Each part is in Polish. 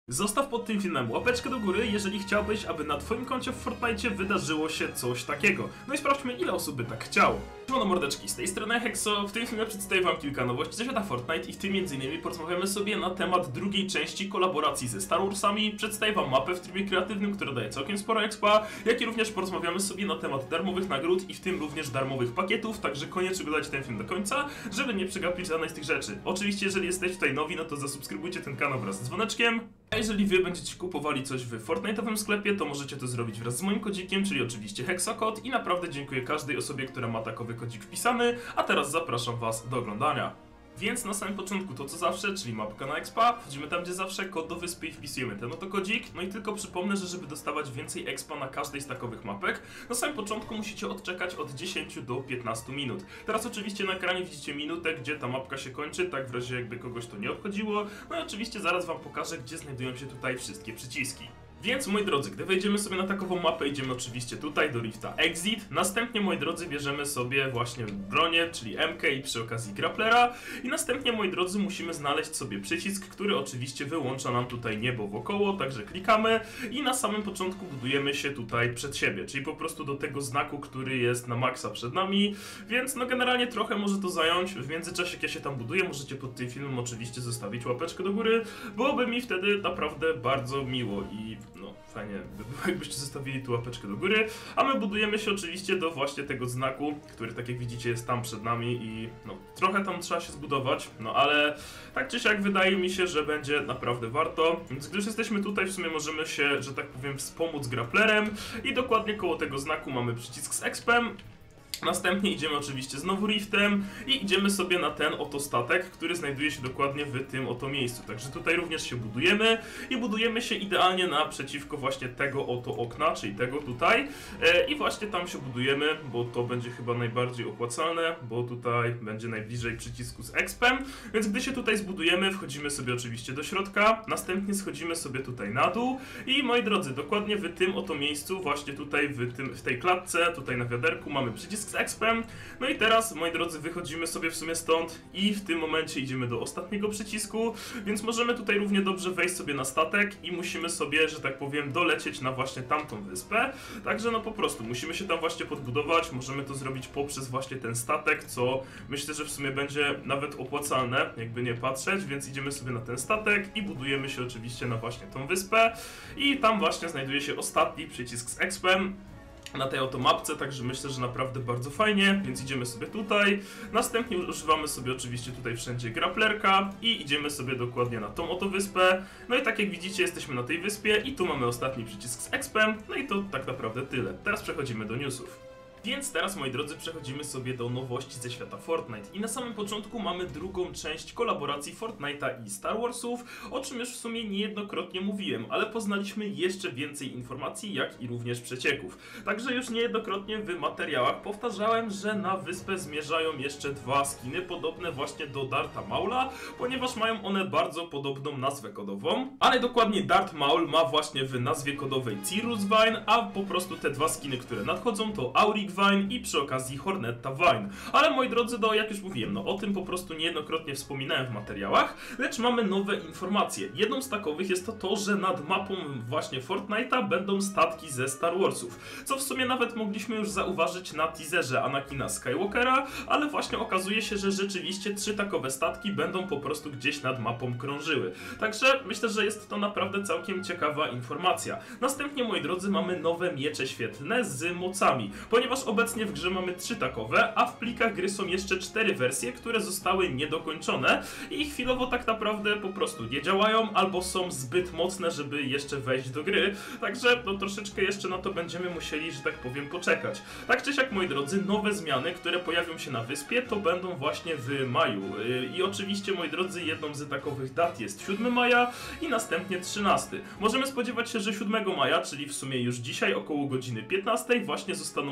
Zostaw pod tym filmem łapeczkę do góry, jeżeli chciałbyś, aby na twoim koncie w Fortnite wydarzyło się coś takiego. No i sprawdźmy, ile osób by tak chciało. Siemano mordeczki, z tej strony Hexo. W tym filmie przedstawię wam kilka nowości ze świata Fortnite i w tym m.in. porozmawiamy sobie na temat drugiej części kolaboracji ze Star Warsami, przedstawię wam mapę w trybie kreatywnym, która daje całkiem sporo expa, jak i również porozmawiamy sobie na temat darmowych nagród i w tym również darmowych pakietów, także koniecznie oglądajcie ten film do końca, żeby nie przegapić żadnej z tych rzeczy. Oczywiście, jeżeli jesteście tutaj nowi, no to zasubskrybujcie ten kanał wraz z dzwoneczkiem. A jeżeli wy będziecie kupowali coś w Fortnite'owym sklepie, to możecie to zrobić wraz z moim kodzikiem, czyli oczywiście HexaKod, i naprawdę dziękuję każdej osobie, która ma takowy kodzik wpisany, a teraz zapraszam was do oglądania. Więc na samym początku to co zawsze, czyli mapka na expa, wchodzimy tam gdzie zawsze, kod do wyspy i wpisujemy ten oto kodzik. No i tylko przypomnę, że żeby dostawać więcej expa na każdej z takowych mapek, na samym początku musicie odczekać od 10 do 15 minut. Teraz oczywiście na ekranie widzicie minutę, gdzie ta mapka się kończy, tak w razie jakby kogoś to nie obchodziło. No i oczywiście zaraz wam pokażę, gdzie znajdują się tutaj wszystkie przyciski. Więc moi drodzy, gdy wejdziemy sobie na takową mapę, idziemy oczywiście tutaj do Rifta Exit. Następnie, moi drodzy, bierzemy sobie właśnie bronię, czyli MK i przy okazji grapplera. I następnie, moi drodzy, musimy znaleźć sobie przycisk, który oczywiście wyłącza nam tutaj niebo wokoło, także klikamy i na samym początku budujemy się tutaj przed siebie, czyli po prostu do tego znaku, który jest na maksa przed nami. Więc no generalnie trochę może to zająć. W międzyczasie, jak ja się tam buduję, możecie pod tym filmem oczywiście zostawić łapeczkę do góry. Byłoby mi wtedy naprawdę bardzo miło i no, fajnie by było, jakbyście zostawili tu łapeczkę do góry, a my budujemy się oczywiście do właśnie tego znaku, który tak jak widzicie jest tam przed nami i no, trochę tam trzeba się zbudować, no ale tak czy siak wydaje mi się, że będzie naprawdę warto, więc gdy już jesteśmy tutaj w sumie możemy się, że tak powiem, wspomóc grapplerem i dokładnie koło tego znaku mamy przycisk z expem. Następnie idziemy oczywiście znowu Riftem i idziemy sobie na ten oto statek, który znajduje się dokładnie w tym oto miejscu. Także tutaj również się budujemy i budujemy się idealnie naprzeciwko właśnie tego oto okna, czyli tego tutaj. I właśnie tam się budujemy, bo to będzie chyba najbardziej opłacalne, bo tutaj będzie najbliżej przycisku z expem. Więc gdy się tutaj zbudujemy, wchodzimy sobie oczywiście do środka, następnie schodzimy sobie tutaj na dół i moi drodzy, dokładnie w tym oto miejscu, właśnie tutaj w tej klatce, tutaj na wiaderku mamy przycisk z expem. No i teraz, moi drodzy, wychodzimy sobie w sumie stąd i w tym momencie idziemy do ostatniego przycisku, więc możemy tutaj równie dobrze wejść sobie na statek i musimy sobie, że tak powiem, dolecieć na właśnie tamtą wyspę. Także no po prostu musimy się tam właśnie podbudować, możemy to zrobić poprzez właśnie ten statek, co myślę, że w sumie będzie nawet opłacalne, jakby nie patrzeć, więc idziemy sobie na ten statek i budujemy się oczywiście na właśnie tą wyspę i tam właśnie znajduje się ostatni przycisk z expem na tej oto mapce, także myślę, że naprawdę bardzo fajnie, więc idziemy sobie tutaj. Następnie używamy sobie oczywiście tutaj wszędzie grapplerka i idziemy sobie dokładnie na tą oto wyspę. No i tak jak widzicie, jesteśmy na tej wyspie i tu mamy ostatni przycisk z expem, no i to tak naprawdę tyle. Teraz przechodzimy do newsów. Więc teraz, moi drodzy, przechodzimy sobie do nowości ze świata Fortnite. I na samym początku mamy drugą część kolaboracji Fortnite'a i Star Warsów, o czym już w sumie niejednokrotnie mówiłem, ale poznaliśmy jeszcze więcej informacji, jak i również przecieków. Także już niejednokrotnie w materiałach powtarzałem, że na wyspę zmierzają jeszcze dwa skiny podobne właśnie do Dartha Maula, ponieważ mają one bardzo podobną nazwę kodową, ale dokładnie Darth Maul ma właśnie w nazwie kodowej Cirrus Vine, a po prostu te dwa skiny, które nadchodzą, to Auric Vine i przy okazji Hornetta Vine. Ale moi drodzy, jak już mówiłem, no o tym po prostu niejednokrotnie wspominałem w materiałach, lecz mamy nowe informacje. Jedną z takowych jest to, że nad mapą właśnie Fortnite'a będą statki ze Star Warsów, co w sumie nawet mogliśmy już zauważyć na teaserze Anakina Skywalkera, ale właśnie okazuje się, że rzeczywiście 3 takowe statki będą po prostu gdzieś nad mapą krążyły. Także myślę, że jest to naprawdę całkiem ciekawa informacja. Następnie, moi drodzy, mamy nowe miecze świetlne z mocami, ponieważ obecnie w grze mamy 3 takowe, a w plikach gry są jeszcze 4 wersje, które zostały niedokończone i chwilowo tak naprawdę po prostu nie działają albo są zbyt mocne, żeby jeszcze wejść do gry. Także no troszeczkę jeszcze na to będziemy musieli, że tak powiem, poczekać. Tak czy siak, moi drodzy, nowe zmiany, które pojawią się na wyspie, to będą właśnie w maju. I oczywiście, moi drodzy, jedną z takowych dat jest 7 maja i następnie 13. Możemy spodziewać się, że 7 maja, czyli w sumie już dzisiaj około godziny 15, właśnie zostaną aktywowane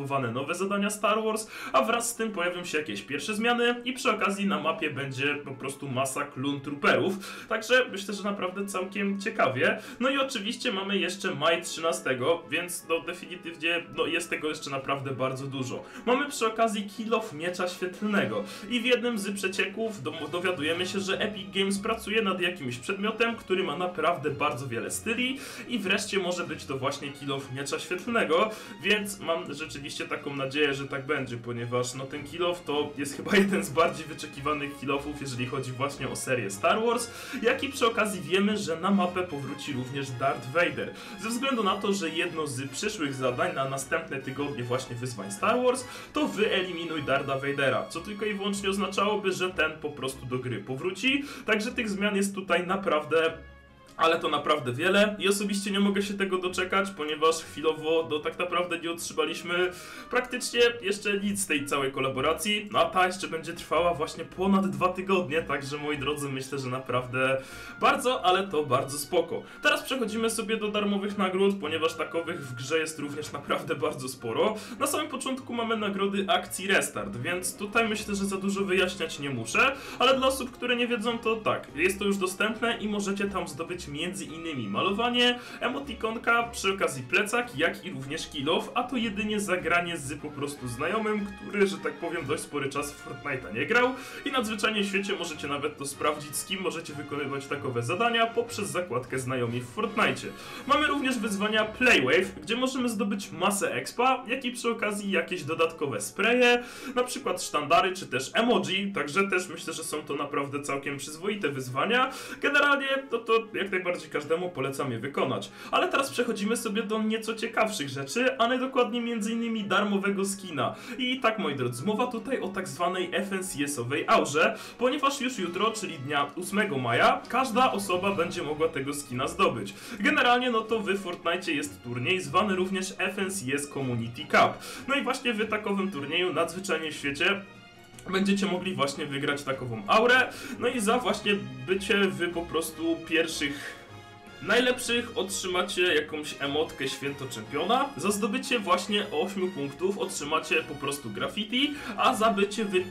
zaktywowane nowe zadania Star Wars, a wraz z tym pojawią się jakieś pierwsze zmiany i przy okazji na mapie będzie po prostu masa Clone Trooperów, także myślę, że naprawdę całkiem ciekawie. No i oczywiście mamy jeszcze maj 13, więc no definitywnie no jest tego jeszcze naprawdę bardzo dużo. Mamy przy okazji Kill of Miecza Świetlnego i w jednym z przecieków dowiadujemy się, że Epic Games pracuje nad jakimś przedmiotem, który ma naprawdę bardzo wiele styli i wreszcie może być to właśnie Kill of Miecza Świetlnego, więc mam rzeczywiście taką nadzieję, że tak będzie, ponieważ no ten Kill of to jest chyba jeden z bardziej wyczekiwanych Kill Offów, jeżeli chodzi właśnie o serię Star Wars, jak i przy okazji wiemy, że na mapę powróci również Darth Vader, ze względu na to, że jedno z przyszłych zadań na następne tygodnie właśnie wyzwań Star Wars to wyeliminuj Dartha Vadera, co tylko i wyłącznie oznaczałoby, że ten po prostu do gry powróci, także tych zmian jest tutaj naprawdę... Ale to naprawdę wiele i osobiście nie mogę się tego doczekać, ponieważ chwilowo tak naprawdę nie otrzymaliśmy praktycznie jeszcze nic z tej całej kolaboracji, no a ta jeszcze będzie trwała właśnie ponad 2 tygodnie, także moi drodzy, myślę, że naprawdę bardzo, ale to bardzo spoko. Teraz przechodzimy sobie do darmowych nagród, ponieważ takowych w grze jest również naprawdę bardzo sporo. Na samym początku mamy nagrody akcji Restart, więc tutaj myślę, że za dużo wyjaśniać nie muszę, ale dla osób, które nie wiedzą, to tak, jest to już dostępne i możecie tam zdobyć między innymi malowanie, emotikonka, przy okazji plecak, jak i również kill off, a to jedynie zagranie z po prostu znajomym, który, że tak powiem, dość spory czas w Fortnite'a nie grał i nadzwyczajnie w świecie możecie nawet to sprawdzić, z kim możecie wykonywać takowe zadania poprzez zakładkę znajomi w Fortnite'cie. Mamy również wyzwania Playwave, gdzie możemy zdobyć masę expa, jak i przy okazji jakieś dodatkowe spraye, na przykład sztandary czy też emoji, także też myślę, że są to naprawdę całkiem przyzwoite wyzwania. Generalnie to jak najbardziej każdemu polecam je wykonać. Ale teraz przechodzimy sobie do nieco ciekawszych rzeczy, a najdokładniej m.in. darmowego skina. I tak, moi drodzy, mowa tutaj o tak zwanej FNCS-owej aurze, ponieważ już jutro, czyli dnia 8 maja, każda osoba będzie mogła tego skina zdobyć. Generalnie no to w Fortnite jest turniej zwany również FNCS Community Cup. No i właśnie w takowym turnieju nadzwyczajnie w świecie będziecie mogli właśnie wygrać takową aurę, no i za właśnie bycie w po prostu pierwszych najlepszych otrzymacie jakąś emotkę Święto Czempiona, za zdobycie właśnie 8 punktów otrzymacie po prostu graffiti, a za bycie w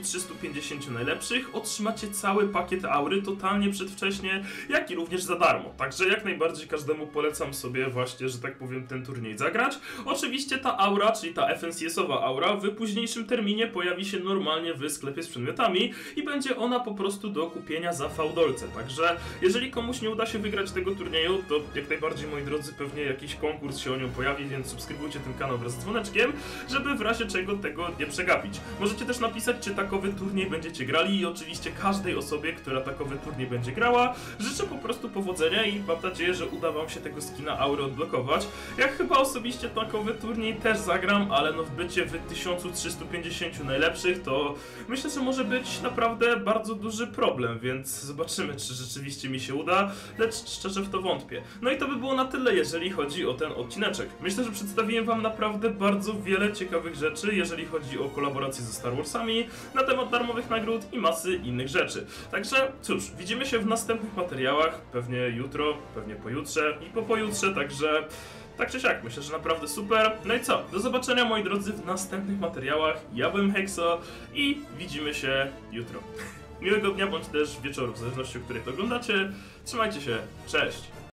1350 najlepszych otrzymacie cały pakiet aury totalnie przedwcześnie, jak i również za darmo. Także jak najbardziej każdemu polecam sobie właśnie, że tak powiem, ten turniej zagrać. Oczywiście ta aura, czyli ta FNCS-owa aura w późniejszym terminie pojawi się normalnie w sklepie z przedmiotami i będzie ona po prostu do kupienia za fałdolce. Także jeżeli komuś nie uda się wygrać tego turnieju, to jak najbardziej, moi drodzy, pewnie jakiś konkurs się o nią pojawi, więc subskrybujcie ten kanał wraz z dzwoneczkiem, żeby w razie czego tego nie przegapić. Możecie też napisać, czy takowy turniej będziecie grali i oczywiście każdej osobie, która takowy turniej będzie grała, życzę po prostu powodzenia i mam nadzieję, że uda wam się tego skina aury odblokować. Ja chyba osobiście takowy turniej też zagram, ale no w bycie w 1350 najlepszych to myślę, że może być naprawdę bardzo duży problem, więc zobaczymy, czy rzeczywiście mi się uda, lecz szczerze w to wątpię. No i to by było na tyle, jeżeli chodzi o ten odcineczek. Myślę, że przedstawiłem wam naprawdę bardzo wiele ciekawych rzeczy, jeżeli chodzi o kolaborację ze Star Warsami, na temat darmowych nagród i masy innych rzeczy. Także cóż, widzimy się w następnych materiałach, pewnie jutro, pewnie pojutrze i po pojutrze, także tak czy siak, myślę, że naprawdę super. No i co? Do zobaczenia, moi drodzy, w następnych materiałach. Ja byłem Hexo i widzimy się jutro. Miłego dnia bądź też wieczoru, w zależności od której to oglądacie. Trzymajcie się, cześć!